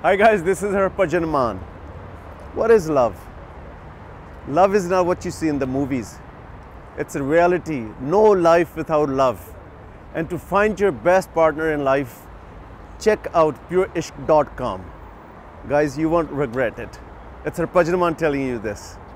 Hi guys, this is Harbhajan Mann. What is love? Love is not what you see in the movies. It's a reality. No life without love. And to find your best partner in life, check out pureishq.com. Guys, you won't regret it. It's Harbhajan Mann telling you this.